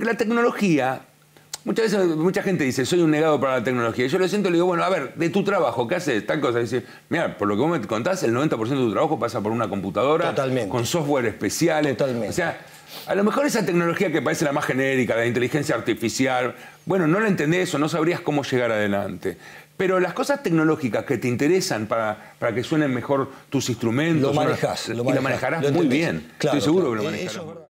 Porque la tecnología, muchas veces mucha gente dice, soy un negado para la tecnología. Yo lo siento y le digo, bueno, a ver, de tu trabajo, ¿qué haces? Tal cosa. Dice, mira, por lo que vos me contás, el 90% de tu trabajo pasa por una computadora. Totalmente. Con software especiales. Totalmente. O sea, a lo mejor esa tecnología que parece la más genérica, la inteligencia artificial, bueno, no la entendés o no sabrías cómo llegar adelante. Pero las cosas tecnológicas que te interesan para que suenen mejor tus instrumentos... Lo manejás. Y lo manejarás muy bien. Claro, Estoy seguro claro. que lo manejarás.